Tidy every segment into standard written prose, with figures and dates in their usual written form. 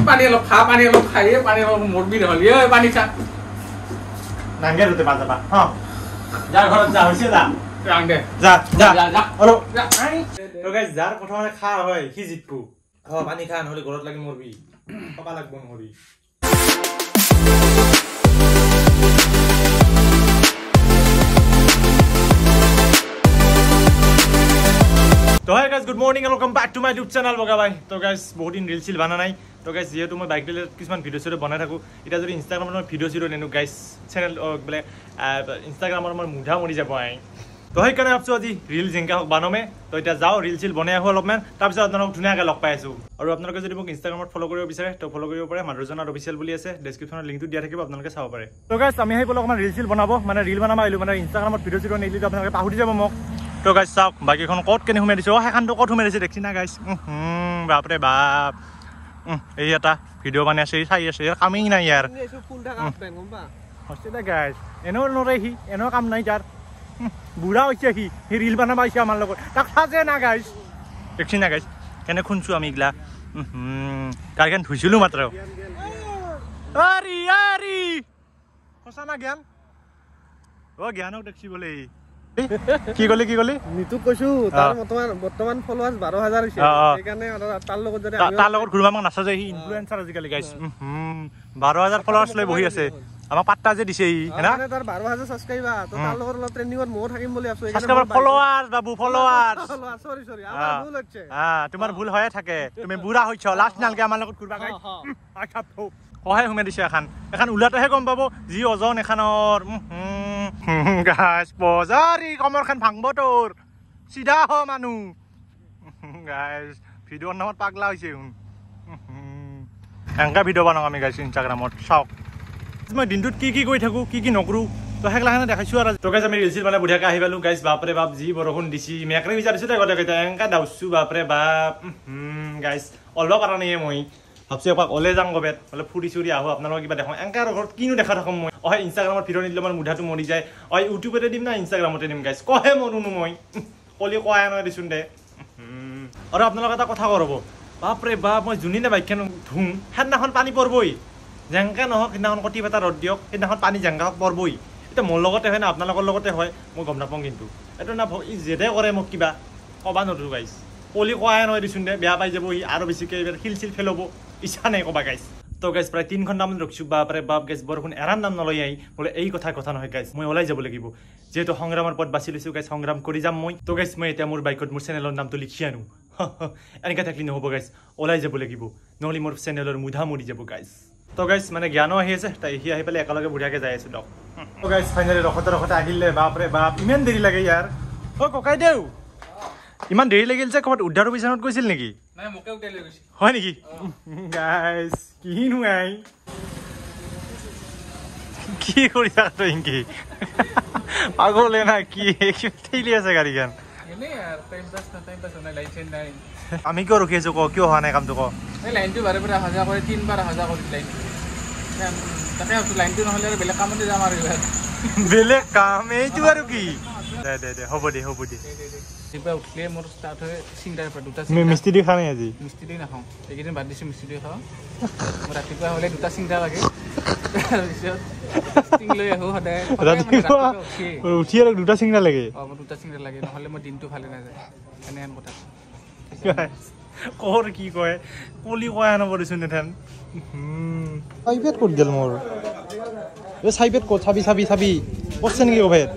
পানী অলপ খা পানী অলপ খাই পানী অলপ মৰবি নহ'লি ঐ পানী খা নাংগে ৰুতে বাজাবা হা যা ঘৰত যা হৈছে যা ৰাং দে যা যা যা অলপ যা তো গাইস যাৰ প্ৰথমে খা হয় সি জিতবো পানী খা নহ'লে ঘৰত লাগি মৰবি কবা লাগব নহ'বি तो है guys good morning and welcome back to my YouTube channel बगा भाई तो गाइस बहुत दिन रील बना নাই तो गाइस যেহেতু মই বাইক রিলেটেড কিছুমান ভিডিও চিডিও বনাই থাকো এটা যদি ইনষ্টাগ্ৰামত মই ভিডিও চিডিও নেনো গাইস চেনেল বলে ইনষ্টাগ্ৰামৰ মই মুঢা মৰি যাব আই তো সেইকাৰণে ভাবছো আজি ৰিল জিংকা বানমে তো এটা যাও ৰিল চিল বনাই আহো অলপমান তাৰপিছত আপোনালোকক ধুনীয়াকৈ লগ পাই আছো আৰু আপোনালোকে যদি মোক ইনষ্টাগ্ৰামত ফলো কৰিব বিচাৰে তো ফলো কৰিব পাৰে মাধুৰ্যনাথ অফিচিয়েল বুলি আছে ডেসক্ৰিপচনত লিংকটো দিয়া থাকিব আপোনালোকে চাব পাৰে তো গাইস আমি আহি বলক আমাৰ ৰিল চিল বনাব মানে ৰিল বনাব আইলো মানে ইনষ্টাগ্ৰামত ভিডিও চিডিও নেলি আপোনালোকে পাহৰি যাব মোক তো গাইস চাওক বাকিখন কত কেনে হুমে দিছো হেখানটো কত হুমে দিছে দেখছি না গাইস বাপ রে বাপ এই এটা ভিডিও বানাই আছে চাই আছে কামেই নাই ইয়াৰ এসো ফুল ঢাকা প্লেন গম্বা হস্তে গাইস এনো নৰে হি এনো কাম নাই যাৰ বুঢ়া হৈছে হি ৰিল বানাবা আইছে আমাৰ লগত তাক সাজে না গাইস দেখছি না গাইস কেনে খুনছু আমি ইগলা গাড়ীখন ধুইছিলো মাত্ৰ আৰি আৰি সঁচা না জ্ঞান ও জ্ঞানক দেখছি বলে কি গলি নিতু কইছো তাৰ বৰ্তমান ফলোৱাৰ্স 12000 হৈছে সেইকাৰণে তাৰ লগত যদি তাৰ লগত ঘুৰবা মান নাছা যে হি ইনফ্লুয়েন্সাৰ আজিকালি গাইস 12000 ফলোৱাৰ্স লৈ বহি আছে আমাৰ পাত্তা যে দিছে হি হেনা মানে তাৰ 12000 সাবস্ক্ৰাইবাৰ তো তাৰ লগত অলপ ট্ৰেন্ডিংত মও থাকিম বুলি আছো সাবস্ক্ৰাইবাৰ ফলোৱাৰ্স বাবু ফলোৱাৰ্স সৰি আমাৰ ভুল হৈছে তোমাৰ ভুল হয়ে থাকে তুমি বুঢ়া হৈছ লাষ্ট নালকে আমাৰ লগত ঘুৰবা গাইস আচ্ছা থো কহে হুমে দিছে এখন উলাতেহে গম পাব যি ওজন এখানৰ গাইস বজাৰি কমৰখন ভাঙব তোৰ সিধা হ মানু গাইস ভিডিওৰ নামত পাগলা হৈছে এংকা ভিডিও বনাও আমি গাইস ইনষ্টাগ্ৰামত চাওক মই দিনটোত কি কৰি থাকো কি নকৰো তো হেগলাখানে দেখাইছো আৰু তো গাইস আমি ৰিলছিল মানে বুঢ়াকে আহি পালো গাইস বাপৰে বাপ যি বৰষুণ দিছি মেকৰে বিচাৰিছো দে গতে এংকা দাউছো বাপৰে বাপ গাইস অলবা পাৰা নাই মই ভাবছি এপাক ওলে যাং গবেত বলে ফুৰি চুৰি আহো আপোনালোকক কিবা দেখো এংকাৰ ঘৰত কিনো দেখা থাকম মই ইনষ্টাগ্ৰামত ভিডিও নিদিলে মোৰ মুধাটো মৰি যায় ইউটিউবতে দিম না ইনষ্টাগ্ৰামতে দিম গাইস কহে মৰুনো মই কলি কয়া নহয় দিছোন দে আৰু আপোনালোক এটা কথা কৰব বাপৰে বাপ মই যোনদিনা বাইকখন ধুম সেইদিনাখন পানী পৰবই জেংকা নহওক সেইদিনাখন কটি এটা ৰ'দ দিয়ক সেইদিনাখন পানী জেংকা পৰবই এতিয়া মোৰ লগতে হয় না আপোনালোকৰ লগতে হয় মই গম নাপাওঁ কিন্তু এইটো না জেদে কৰে মোক কিবা কবা নৰো গাইস কলি কয়া নহয় দিছোন দে বেয়া পাই যাব আৰু বেছিকৈ এইবাৰ শিল ফেলব ইচ্ছা নাই কবা গাইস তো গাইস প্ৰায় 3 ঘণ্টামান ৰখিছো বাপৰে বাপ গাইস বৰষুণ এৰাৰ নাম নলয় আহি বোলে এই কথা নহয় গাইস মই ওলাই যাব লাগিব যেহেতু সংগ্ৰামৰ পথ বাছি লৈছো গাইস সংগ্ৰাম কৰি যাম মই তো গাইস মই এতিয়া মোৰ বাইকত মোৰ চেনেলৰ নামটো লিখি আনো এনেকা থাকলি নহ'ব গাইস ওলাই যাব লাগিব নহ'লে মোৰ চেনেলৰ মুধা মৰি যাব গাইস তো গাইস মানে জ্ঞানো আহি আছে তাই সি আহি পেলাই একেলগে বুঢ়াকে যাই আছো দক তো গাইস ফাইনালি ৰখতে আহিলে বাপৰে বাপ ইমান দেৰি লাগে ইয়াৰ ককাই দেউ ইমান দেৰি লাগিল যে ক'ৰবাত উদ্ধাৰ অভিযানত গৈছিল নেকি নাই মোকে উঠাই লৈ গৈছে হয় নেকি গাইস কিনো আই কি কৰি থাকা তই ইনকি পাগলে না কি ঠেলি আছে গাড়ীখন এনে यार টাইম পাস নাই লাইন নাই আমি কিয় ৰখি আছো কিয় হোৱা নাই কামটো এই লাইনটো বাৰে বাৰে হাজা কৰি 3 বাৰ হাজা কৰি লাইন তাতে লাইনটো নহলে আৰু বেলেগ কামতে যাম আৰু বেলেগ কাম এইটো আৰু কি দে হ'ব দে ৰাতিপুৱা উঠিলে মোৰ ষ্টাৰ্ট হয় চিংটাৰ পৰা দুটা মিষ্টি দি খামেই আজি মিষ্টি দি নাখাওঁ এইকেইদিন বাদ দিছোঁ মিষ্টি দি খাওঁ ৰাতিপুৱা হ'লে দুটা চিংটা লাগে তাৰপিছত চিং লৈ আহোঁ সদায় উঠি আৰু দুটা চিংটা লাগে মোৰ দুটা চিংটা লাগে নহ'লে মোৰ দিনটো ভালে নাযায় এনেহেন কথা কৰ কি কয় কলি কয়া নপৰিছোন এথেন চাইপেট ক'ত গেল মোৰ এই চাইপেট ক'ত চাবি কৰছে নেকি ক'বাত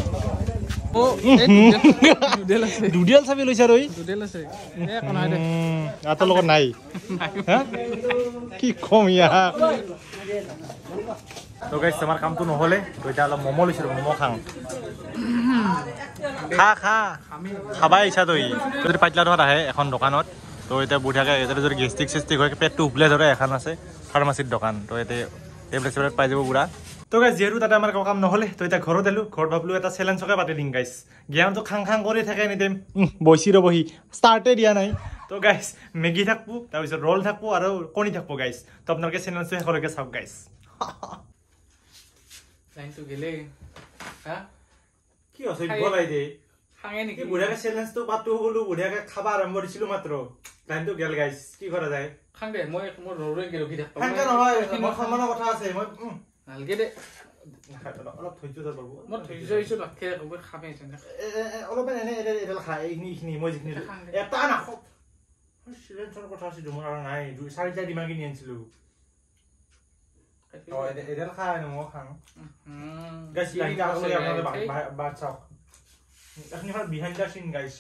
দুডিয়াল চাবি লৈছা ৰৈ আতৰ লগত নাই কি কম ইয়াক তো গাইস আমাৰ কামটো নহ'লে তো এতিয়া অলপ ম'ম' লৈছিলোঁ ম'ম' খাবাই ইচ্ছা তই যদি পাইতলা ধৰত আহে এখন দোকানত তো এতিয়া বুঢ়াকে এতিয়া যদি গেষ্টিক চেষ্টিক হয় পেটটো উবলে ধৰে এখন আছে ফাৰ্মাচীৰ দোকান তো ইয়াতে টেবলেট চেবলেট পাই যাব বুঢ়া তো গাইস যেহেতু তাতে আমাৰ কাম নহ'লে তো এতিয়া ঘৰত এলো ঘৰত ভাবলো এটা চেলেঞ্জকে পাতি দিম গাইস জ্ঞানটো খাং কৰি থাকে এনিটাইম বহি ষ্টাৰ্টে দিয়া নাই তো গাইস মেগী থাকবো তাৰপিছত ৰ'ল থাকবো আৰু কণী থাকবো গাইস তো আপোনালোকে চেলেঞ্জটো শেষলৈকে চাওক গাইস লাইনটো গেলে কি আছে বলাই দে খাঙে নেকি বুঢ়াকে চেলেঞ্জটো পাতো হলো বুঢ়াকে খাবা আৰম্ভ দিছিলো মাত্ৰ টাইমটো গেল গাইস কি কৰা যায় খাং দে মই ৰৰে গে ৰখি থাক খাংকা নহয় মই খামানৰ কথা আছে মই নালগে দে অলপ ধৈৰ্য ধৰ বাবু মই ধৈৰ্য হৈছো লাখে মই খামে আছে অলপ এনে এডাল খাই এইখিনি মই যিখিনি এটা নাখাও সিলেন্সৰ কথা আছে মোৰ আৰু নাই 4টা ডিমা কিনি আনিছিলো এডাল খাই মই খাম গাইস লাইনটা আগলৈ আপোনালোকে বাট চাওক এখন বিহাইন্ড দ্য সিন গাইস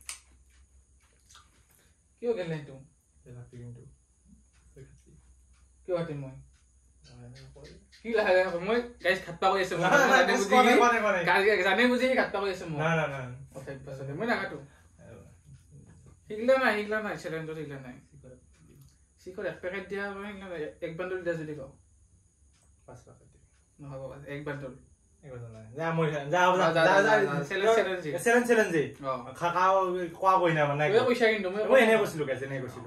কিয় গেলে তো কিয় হাতে মই কি লাগে মই গাইস খাটপা কৰি আছে মই জানে বুজি খাটপা কৰি আছে মই না ওঠাই পাছতে মই নাকাটো হিগলা নাই চ্যালেঞ্জত হিগলা নাই সিকৰ এক পেকেট দিয়া মই এক বান্ডল দিয়া যদি কও 5 লাখ দিয়া নহব এক বান্ডল যা মই যা চ্যালেঞ্জ খাও কোৱা কই না মানে মই পইচা কিন্তু মই এনে কৈছিলো গাইস এনে কৈছিলো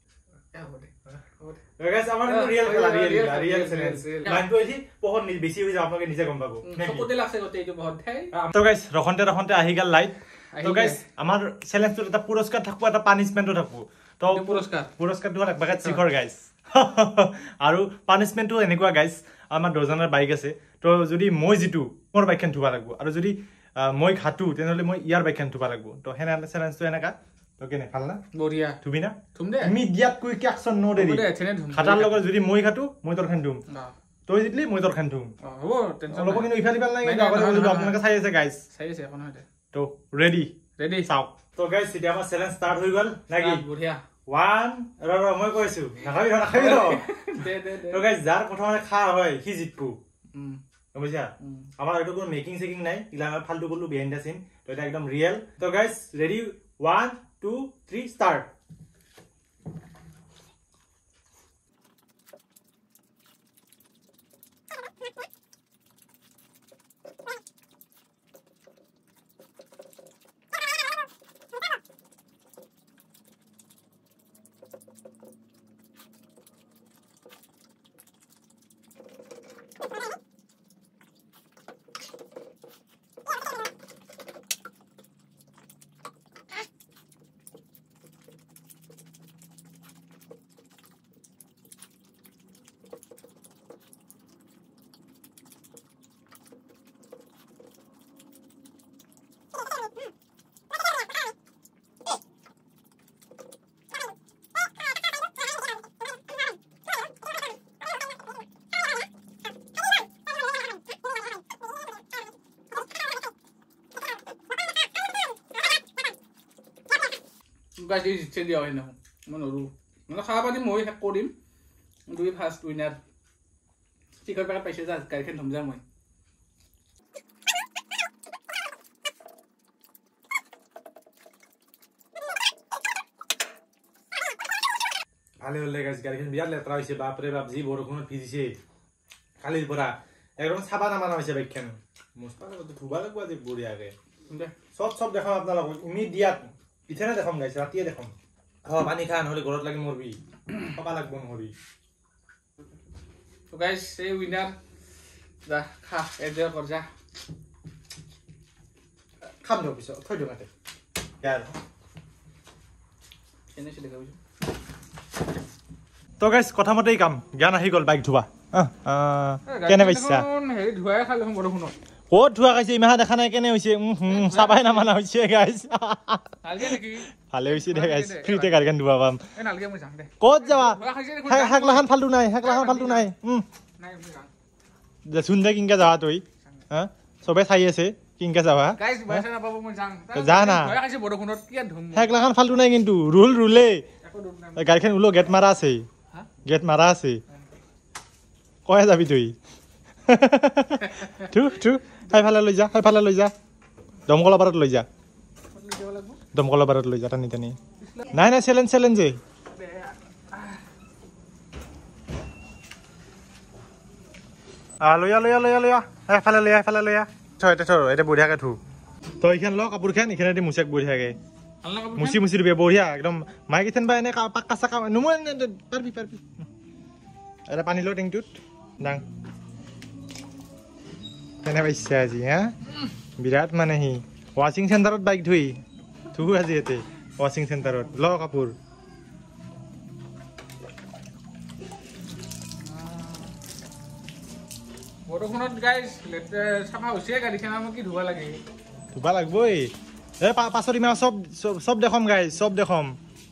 গাইস আমাৰ ৰিয়েল চ্যালেঞ্জ লাইনটো এজি বহুত বেছি হৈ যায় আপোনালোকে নিজে গম পাবো সপতে লাগছে গতে এইটো বহুত ঠাই তো গাইস ৰখন্তে আহি গল লাইট তো গাইস আমাৰ চ্যালেঞ্জটো এটা পুৰস্কাৰ থাকবো এটা পানিশমেন্টও থাকবো তো পুৰস্কাৰটো হল এক বাকেট চিখৰ গাইস আৰু পানিশমেন্টটো এনেকুৱা গাইস আমাৰ ডজনৰ বাইক আছে তো যদি মই জিতু মোৰ বাইকখন থুবা লাগবো আৰু যদি মই খাটু তেনেহলে মই ইয়াৰ বাইকখন থুবা লাগবো তো হেনা চ্যালেঞ্জটো এনেকা তো কেনে ভাল না বঢ়িয়া থুবি না থুম দে ইমিডিয়েট কুইক অ্যাকশন নো দেৰি খাটাৰ লগত যদি মই খাটু মই তোৰ খান থুম তই জিতলি মই তোৰ খান থুম হ'ব টেনচন অলপ কিন্তু ইফাল নাই কিন্তু আগতে আপোনালোকে চাই আছে গাইস চাই আছে কোন হয় তো ৰেডি চাওক তো গাইস এতিয়া আমাৰ চ্যালেঞ্জ ষ্টাৰ্ট হৈ গল নাকি বঢ়িয়া 1 ৰ মই কৈছো নাখাবি দে তো গাইস যাৰ প্ৰথমে খা হয় সি জিতবো বুঝিয়া আমাৰ এটো কোনো মেকিং চেকিং নাই ইলা ফালতু গলু বিহাইন্ড দা সিন তো এটা একদম রিয়েল তো গাইস রেডি 1 2 3 স্টার্ট গাইস এই জিতছে দিয়া হয় না মই নৰু মানে খাবা পাতি মই হেক কৰিম দুই ফাৰ্স্ট উইনাৰ চিকেন পেকেট পাইছে যা গাড়ীখন থম যা মই ভালে হলে গাইস গাড়ীখন বিৰাট লেতৰা হৈছে বাপৰে বাপ যি বৰষুণত ভিজিছে কালিৰ পৰা একদম চাবা নামানা হৈছে বাইকখন মুস্তাফা তো ধুবা লাগব আজি বঢ়িয়াকে সব দেখাম আপোনালোকক ইমিডিয়েট ইথানে দেখাম গাইস ৰাতিয়ে দেখাম পানী খা নহলে ঘৰত লাগি মৰবি কবা লাগব নহবি তো গাইস এই উইনাৰ যা খা এনজয় কৰ যা খাম দিও পিছত থৈ দিও মাতে ইয়াৰ এনে চলে গাইছ তো গাইস কথা মতেই কাম জ্ঞান আহি গল বাইক ধুবা কেনে পাইছা হেৰি ধুৱাই খালে বৰষুণত ক'ত ধুৱা খাইছে ইমাহা দেখা নাই কেনে হৈছে চাবাই নামানা হৈছে গাইস ভালে হৈছে দে গাইস ফ্ৰীতে গাড়ীখন ধুৱা পাম নালগে মই যাম দে ক'ত যাবা হাকলাখান ফালতু নাই নাই দে শুন দে কিনকা যাবা তই সবে চাই আছে কিনকা যাবা গাইস বাইসা না পাবো মই যাম যা না ধুৱা খাইছে বৰষুণত কি ধুম হাকলাখান ফালতু নাই কিন্তু ৰুলে গাড়ীখন উলো গেট মাৰা আছে কয় যাবি তুই টু হাইফালে লৈ যা দমকলৰ বাৰত লৈ যা টানি নাই চ্যালেঞ্জ লয়া হাইফালে লয়া থৈ এটা বঢ়িয়াকে থু তই এইখান ল কাপোৰখান এইখানে দি মুচাক বঢ়িয়াকে মুচি দিবি বঢ়িয়া একদম মাইক ইথান বা এনে পাক্কা চাকা নুমই পাৰবি এটা পানী ল টেংটোত ডাং কেনে পাইছে আজি বিৰাট মানে সি ৱাশ্বিং চেণ্টাৰত বাইক ধুই আজি ইয়াতে ৱাশ্বিং চেণ্টাৰত ল কাপোৰ বৰষুণত গাইজ চাফা হৈছে গাড়ীখন আমাক কি ধুব লাগে ধুবা লাগবই এ পাছত ইমান সব দেখম গাইজ সব দেখম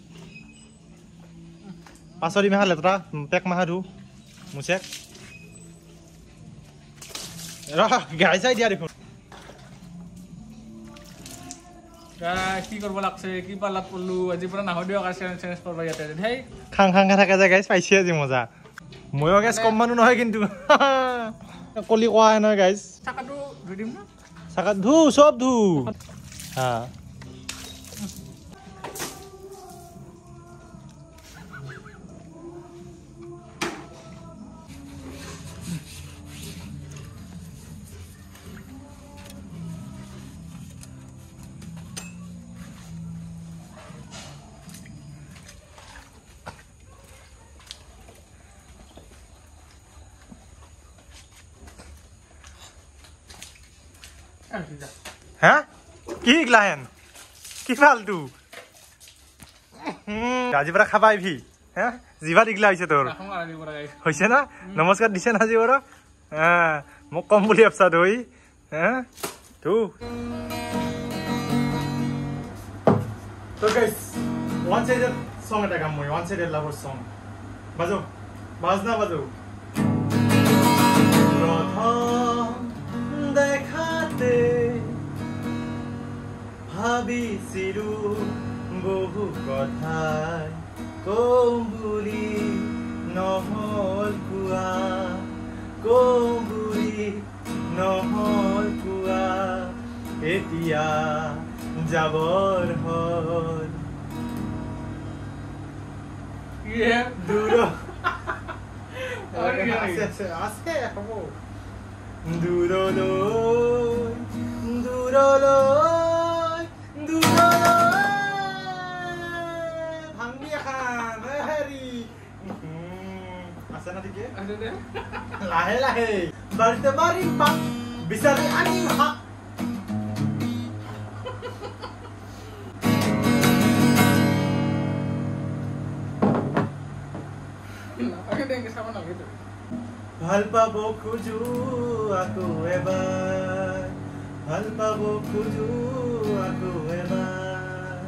পাছত ইমান লেতেৰা পেক মাহা ধু মুচেক গাড়ী চাই দিয়া দেখোন কি কৰিব লাগছে কি পালাত পড়লো আজিৰ পৰা নাহ দিয়ক চেঞ্জ কৰিব ইয়াতে হেই খাং থাকে যে গাইজ পাইছে আজি মজা ময়ো গাইজ কম মানুহ নহয় কিন্তু কলি কোৱা নহয় গাইজ চাকাটো ধুই দিম না চাকা ধু সব ধু হা হা কি গ্লাহেন কি ফালতু আজিৰ পৰা খাবা আহিবি হা জিভা দিগলা হৈছে তোৰ হৈছে না নমস্কাৰ দিছে না আজি বাৰু মোক কম বুলি ভাবছা তই হা তো গাইস ওয়ান সাইডেড সং এটা গাম মই ওয়ান সাইডেড লাভার সং বাজো বাজনা বাজো প্রথম দেখাতে ভাবিছিলো বহু কথাই কম বুলি নহল কোৱা কম বুলি নহল কোৱা এতিয়া যাবৰ হ'ল দূৰ আছে হ'ব দূৰলৈ দূৰলৈ দূৰলৈ ভাঙি এখন হেৰি আছে না ঠিকে লাহে লাহে বাড়িতে মাৰিম পাক বিচাৰি আনিম হাক ভাল পাব খোজো আকৌ এবাৰ ভাল পাব খোজো আকৌ এবাৰ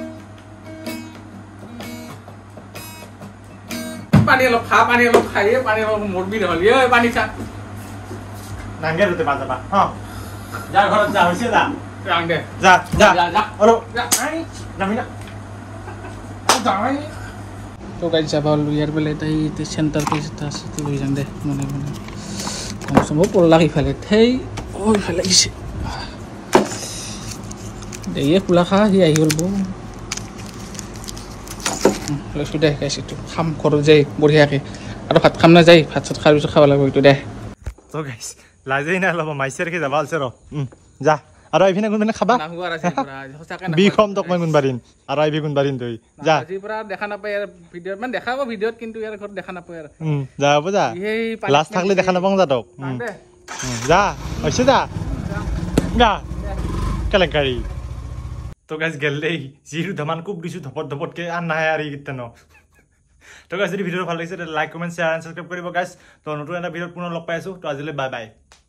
পানী অলপ খা পানী অলপ খাই পানী অলপ মৰবি নহ'লি ঐ পানী চা নাংগে ৰুতে বাজাবা হ যা ঘৰত যা হৈছে যা ৰাং দে যা যা যা অলপ যা আই নামি না যাই তো গাইজ যাবা হলো ইয়াৰ বেলে তাই চেণ্টাৰ পেজ এটা আছে তো লৈ যাম দে মানে কম সম্ভৱ পৰলাক ইফালে সেই ইফালে গৈছে দেয়ে খোলা খা সি আহি গ'ল বৌ লৈছোঁ দে গাইছ এইটো খাম ঘৰত যাই বঢ়িয়াকৈ আৰু ভাত খাম না যাই ভাত চাত খাৰ পিছত খাব লাগিব এইটো দে তো গাইছ লাজেই নাই অলপ মাইছে ৰাখি যাবা আছে ৰ যা আৰু এইপিনে কোনপিনে খাবা বি খম তোক মই কোনবাৰিন আৰু আহিবি কোনবাৰিন তই যা আজিৰ পৰা দেখা নাপায় ইয়াৰ ভিডিঅ'ত মানে দেখাব ভিডিঅ'ত কিন্তু ইয়াৰ ঘৰত দেখা নাপায় আৰু যা হ'ব যা লাষ্ট থাকলে দেখা নাপাওঁ যা তোক যা হৈছে যা যা কেলেংকাৰী তো গাইছ গেল দেই যিটো ধমান কোব দিছোঁ ধপত ধপতকৈ আন নাহে আৰু এইকেইটা ন তো গাইছ যদি ভিডিঅ'টো ভাল লাগিছে like comment share and subscribe কৰিব গাইছ তো নতুন এটা ভিডিঅ'ত পুনৰ লগ পাই আছোঁ তো আজিলৈ বাই বাই